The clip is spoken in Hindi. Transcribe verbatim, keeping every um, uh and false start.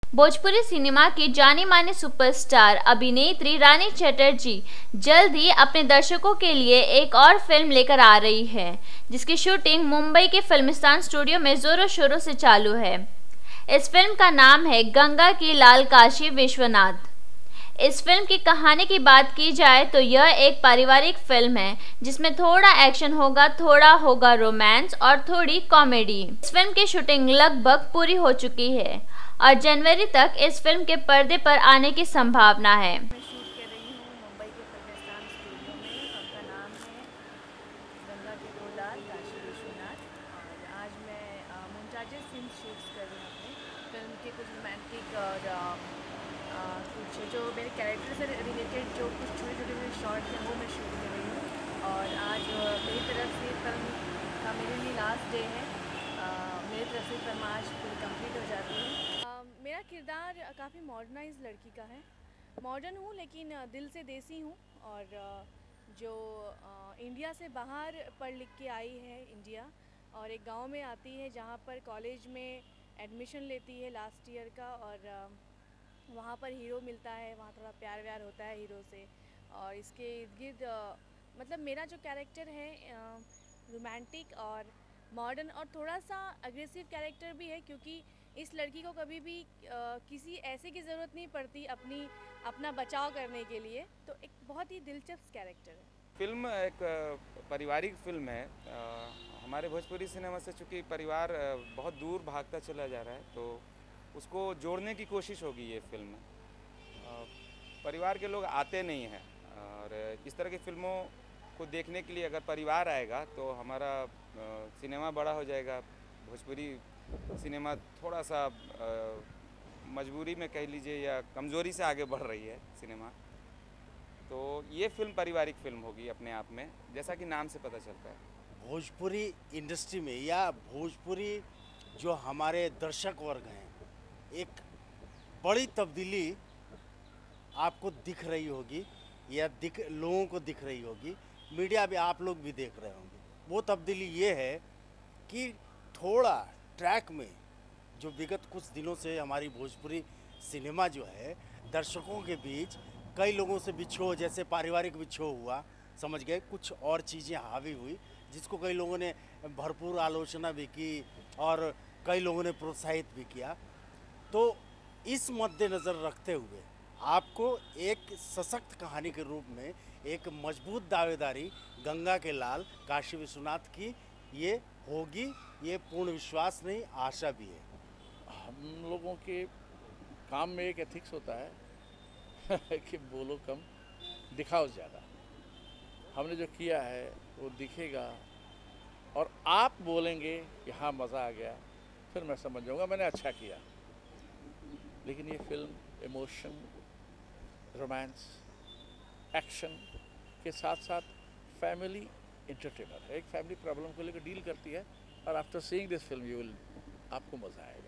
भोजपुरी सिनेमा की जानी मानी सुपरस्टार अभिनेत्री रानी चटर्जी जल्द ही अपने दर्शकों के लिए एक और फिल्म लेकर आ रही है, जिसकी शूटिंग मुंबई के फिल्मिस्तान स्टूडियो में जोरों शोरों से चालू है। इस फिल्म का नाम है गंगा की लाल काशी विश्वनाथ। इस फिल्म की कहानी की बात की जाए तो यह एक पारिवारिक फिल्म है, जिसमें थोड़ा एक्शन होगा, थोड़ा होगा रोमांस और थोड़ी कॉमेडी। इस फिल्म की शूटिंग लगभग पूरी हो चुकी है और जनवरी तक इस फिल्म के पर्दे पर आने की संभावना है। मैं शूट कर रही हूँ मुंबई के फिल्मिस्तान स्टूडियो में। उनका नाम है गंगा के दो लाल काशी विश्वनाथ। और आज मैं मुमताज़ सीन्स शूट्स कर रही हूँ अपने फिल्म के, कुछ रोमांटिक और आ, आ, कुछ जो मेरे कैरेक्टर से रिलेटेड जो कुछ छोटे छोटे मेरे शॉर्ट हैं वो मैं शूट कर रही हूँ। और आज मेरी तरफ से फिल्म का मेरे लिए लास्ट डे है। आ, मेरी तरफ से फिल्म आज पूरी कंप्लीट हो जाती है। आ, मेरा किरदार काफ़ी मॉडर्नाइज लड़की का है। मॉडर्न हूँ लेकिन दिल से देसी हूँ, और जो इंडिया से बाहर पढ़ लिख के आई है इंडिया, और एक गांव में आती है जहाँ पर कॉलेज में एडमिशन लेती है लास्ट ईयर का। और वहाँ पर हीरो मिलता है, वहाँ थोड़ा प्यार व्यार होता है हीरो से। और इसके इर्द गिर्द मतलब मेरा जो कैरेक्टर है रोमांटिक और मॉडर्न और थोड़ा सा अग्रेसिव कैरेक्टर भी है, क्योंकि इस लड़की को कभी भी आ, किसी ऐसे की ज़रूरत नहीं पड़ती अपनी अपना बचाव करने के लिए। तो एक बहुत ही दिलचस्प कैरेक्टर है। फिल्म एक पारिवारिक फिल्म है। आ, हमारे भोजपुरी सिनेमा से चूँकि परिवार बहुत दूर भागता चला जा रहा है, तो उसको जोड़ने की कोशिश होगी ये फिल्म। आ, परिवार के लोग आते नहीं हैं, और इस तरह की फिल्मों को देखने के लिए अगर परिवार आएगा तो हमारा सिनेमा बड़ा हो जाएगा। भोजपुरी सिनेमा थोड़ा सा मजबूरी में कह लीजिए या कमज़ोरी से आगे बढ़ रही है सिनेमा। तो ये फिल्म पारिवारिक फिल्म होगी अपने आप में, जैसा कि नाम से पता चलता है। भोजपुरी इंडस्ट्री में या भोजपुरी जो हमारे दर्शक वर्ग हैं, एक बड़ी तब्दीली आपको दिख रही होगी या दिख लोगों को दिख रही होगी, मीडिया भी आप लोग भी देख रहे होंगे। वो तब्दीली ये है कि थोड़ा ट्रैक में जो विगत कुछ दिनों से हमारी भोजपुरी सिनेमा जो है दर्शकों के बीच कई लोगों से बिछो, जैसे पारिवारिक बिछो हुआ, समझ गए, कुछ और चीज़ें हावी हुई जिसको कई लोगों ने भरपूर आलोचना भी की और कई लोगों ने प्रोत्साहित भी किया। तो इस मद्देनज़र रखते हुए आपको एक सशक्त कहानी के रूप में एक मजबूत दावेदारी गंगा के लाल काशी विश्वनाथ की ये होगी, ये पूर्ण विश्वास नहीं, आशा भी है। हम लोगों के काम में एक एथिक्स होता है कि बोलो कम दिखाओ ज़्यादा। हमने जो किया है वो दिखेगा और आप बोलेंगे कि हाँ मज़ा आ गया, फिर मैं समझ जाऊँगा मैंने अच्छा किया। लेकिन ये फिल्म इमोशन, रोमांस, एक्शन के साथ साथ फैमिली एंटरटेनर है। एक फैमिली प्रॉब्लम को लेकर डील करती है, और after seeing this film you will आपको मज़ा आएगा।